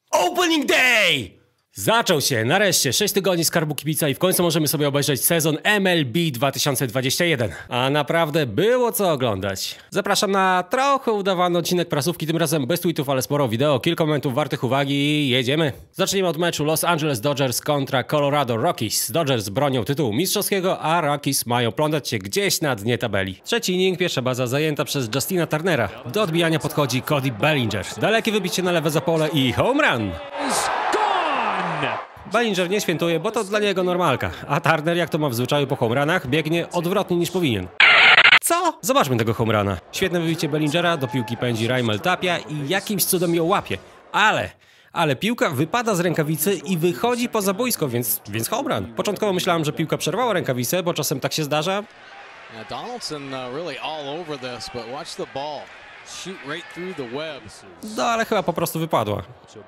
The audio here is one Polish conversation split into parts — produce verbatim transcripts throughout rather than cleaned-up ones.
Opening Day! Zaczął się, nareszcie, sześć tygodni Skarbu Kibica i w końcu możemy sobie obejrzeć sezon M L B dwa tysiące dwudziesty jeden. A naprawdę było co oglądać. Zapraszam na trochę udawany odcinek prasówki, tym razem bez tweetów, ale sporo wideo, kilka momentów wartych uwagi i jedziemy. Zacznijmy od meczu Los Angeles Dodgers kontra Colorado Rockies. Dodgers bronią tytułu mistrzowskiego, a Rockies mają plątać się gdzieś na dnie tabeli. Trzeci inning, pierwsza baza zajęta przez Justina Turnera. Do odbijania podchodzi Cody Bellinger. Dalekie wybicie na lewe za pole i home run. Bellinger nie świętuje, bo to dla niego normalka, a Turner, jak to ma w zwyczaju po home runach, biegnie odwrotnie niż powinien. Co? Zobaczmy tego home runa. Świetne wybicie Bellingera, do piłki pędzi Raimel Tapia i jakimś cudem ją łapie. Ale... Ale piłka wypada z rękawicy i wychodzi poza boisko, więc, więc home run. Początkowo myślałem, że piłka przerwała rękawicę, bo czasem tak się zdarza. Donaldson really all over this, but watch the ball. Shoot right through the web. No, ale chyba po prostu wypadła.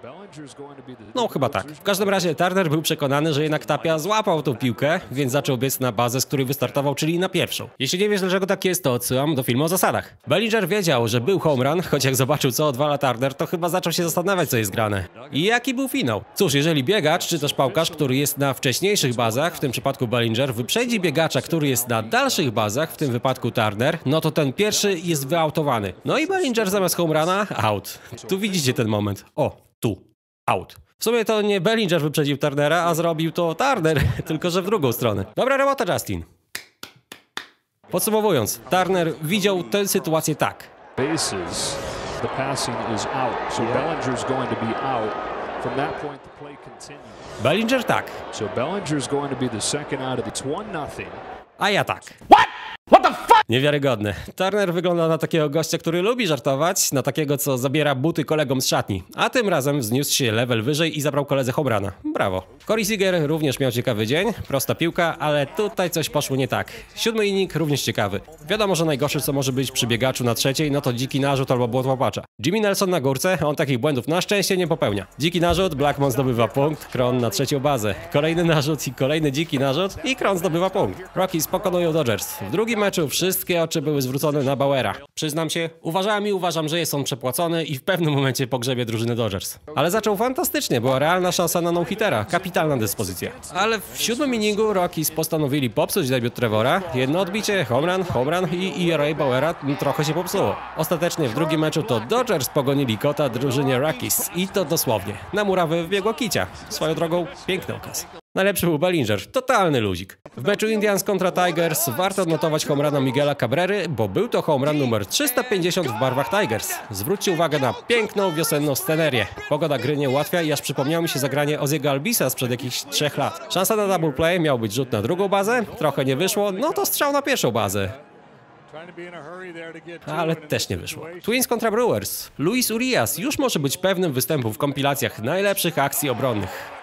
No, chyba tak. W każdym razie Turner był przekonany, że jednak Tapia złapał tą piłkę, więc zaczął biec na bazę, z której wystartował, czyli na pierwszą. Jeśli nie wiesz, dlaczego tak jest, to odsyłam do filmu o zasadach. Bellinger wiedział, że był home run, choć jak zobaczył, co odwala Turner, to chyba zaczął się zastanawiać, co jest grane. I jaki był finał? Cóż, jeżeli biegacz, czy też pałkarz, który jest na wcześniejszych bazach, w tym przypadku Bellinger, wyprzedzi biegacza, który jest na dalszych bazach, w tym wypadku Turner, no to ten pierwszy jest wyautowany. No i Bellinger zamiast home runa, out. Tu widzicie ten moment. O, tu. Out. W sumie to nie Bellinger wyprzedził Turnera, a zrobił to Turner, tylko że w drugą stronę. Dobra robota, Justin. Podsumowując, Turner widział tę sytuację tak. Bases, the passing is out, so Bellinger's going to be out. From that point the play continues. Bellinger tak. So Bellinger's going to be the second out of the it's one nothing. A ja tak. What? What the fuck? Niewiarygodne. Turner wygląda na takiego gościa, który lubi żartować, na takiego, co zabiera buty kolegom z szatni. A tym razem wzniósł się level wyżej i zabrał koledze home runa. Brawo. Corey Seager również miał ciekawy dzień, prosta piłka, ale tutaj coś poszło nie tak. Siódmy inning również ciekawy. Wiadomo, że najgorsze, co może być przy biegaczu na trzeciej, no to dziki narzut albo błot łapacza. Jimmy Nelson na górce, on takich błędów na szczęście nie popełnia. Dziki narzut, Blackmon zdobywa punkt, Cron na trzecią bazę. Kolejny narzut i kolejny dziki narzut i Cron zdobywa punkt. Rockies pokonują Dodgers. W drugim meczu wszystkie oczy były zwrócone na Bauera. Przyznam się, uważałem i uważam, że jest on przepłacony i w pewnym momencie pogrzebie drużyny Dodgers. Ale zaczął fantastycznie, była realna szansa na no-hittera, kapitalna dyspozycja. Ale w siódmym inningu Rockies postanowili popsuć debiut Trevora. Jedno odbicie, home run, home run i E R A Bauera trochę się popsuło. Ostatecznie w drugim meczu to Dodgers pogonili kota drużynie Rockies i to dosłownie. Na murawę wbiegło kicia. Swoją drogą piękny okaz. Najlepszy był Bellinger, totalny luzik. W meczu Indians kontra Tigers warto odnotować home runa Miguela Cabrery, bo był to home run numer trzysta pięćdziesiąt w barwach Tigers. Zwróćcie uwagę na piękną wiosenną scenerię. Pogoda gry nie ułatwia i aż przypomniało mi się zagranie Oziego Albisa sprzed jakichś trzech lat. Szansa na double play, miał być rzut na drugą bazę, trochę nie wyszło, no to strzał na pierwszą bazę. Ale też nie wyszło. Twins kontra Brewers. Luis Urias już może być pewnym występu w kompilacjach najlepszych akcji obronnych.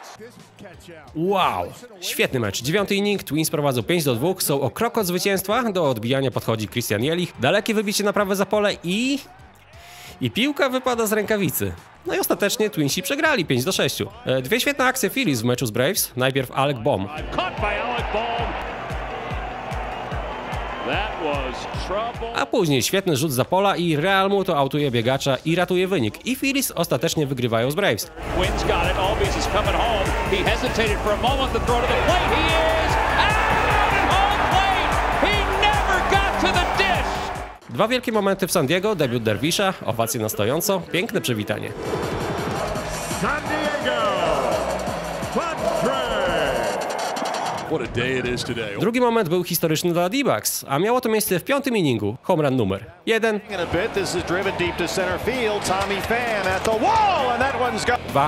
Wow, świetny mecz. Dziewiąty inning, Twins prowadzą pięć do dwóch, są o krok od zwycięstwa, do odbijania podchodzi Christian Yelich, dalekie wybicie na prawe za pole i... I piłka wypada z rękawicy. No i ostatecznie Twinsi przegrali pięć do sześciu. E, dwie świetne akcje Phillies w meczu z Braves, najpierw Alec Bohm. A później świetny rzut za pola i Real Muto autuje biegacza i ratuje wynik. I Phillies ostatecznie wygrywają z Braves. Dwa wielkie momenty w San Diego, debiut Dervisha, owacje na stojąco, piękne przywitanie. San Diego. Drugi moment był historyczny dla D-backs, a miało to miejsce w piątym inningu. Home run numer jeden. Dwa.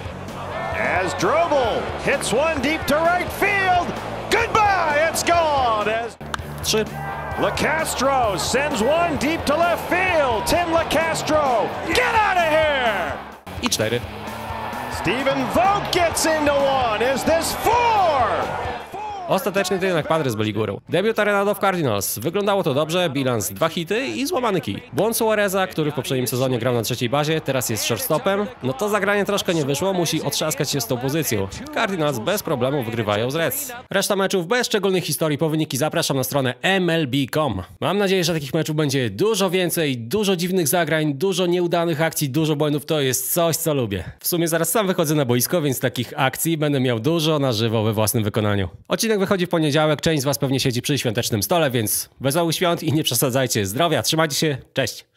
Trzy. LeCastro sends one deep to left field. Tim LeCastro, get out of here! I cztery. Stephen Vogt gets into one. Is this four? Ostatecznie to jednak Padres byli górą. Debiut Arenado w Cardinals. Wyglądało to dobrze, bilans dwa hity i złamany kij. Błąd Suareza, który w poprzednim sezonie grał na trzeciej bazie, teraz jest shortstopem. No to zagranie troszkę nie wyszło, musi otrzaskać się z tą pozycją. Cardinals bez problemu wygrywają z Reds. Reszta meczów bez szczególnych historii po wyniki zapraszam na stronę M L B kropka com. Mam nadzieję, że takich meczów będzie dużo więcej, dużo dziwnych zagrań, dużo nieudanych akcji, dużo błędów. To jest coś, co lubię. W sumie zaraz sam wychodzę na boisko, więc takich akcji będę miał dużo na żywo we własnym wykonaniu. Odcinek wychodzi w poniedziałek, część z was pewnie siedzi przy świątecznym stole, więc wesołych świąt i nie przesadzajcie. Zdrowia, trzymajcie się, cześć!